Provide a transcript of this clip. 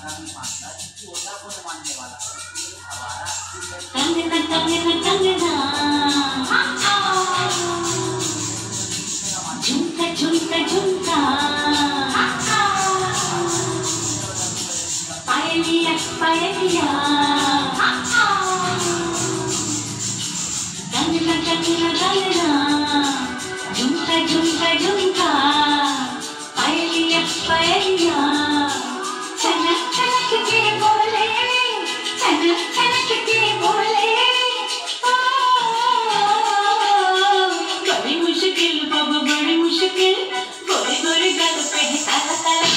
कंगना कंगना कंगना झुमका झुमका झुमका पायलिया पायलिया कंगना कंगना कंगना झुमका झुमका झुमका पायलिया पायलिया छनक छनक के बोले छनक छनक के बोले बड़ी मुश्किल बाबा बड़ी मुश्किल गोरी गोरी गल पे है काला काला